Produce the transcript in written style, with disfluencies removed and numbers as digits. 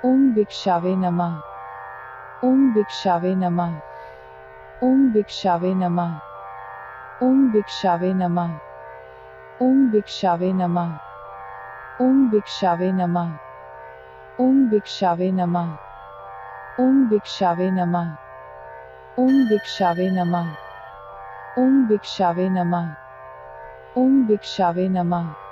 ओम भिक्षावे नमः। ओम भिक्षावे नमः। ओम भिक्षावे नमः। ओम भिक्षावे नमः। ओम भिक्षावे नमः। ओम भिक्षावे नमः। ओम भिक्षावे नमः। ओम भिक्षावे नमः। ओम भिक्षावे नमः। ओम भिक्षावे नमः। ओम भिक्षावे नमः।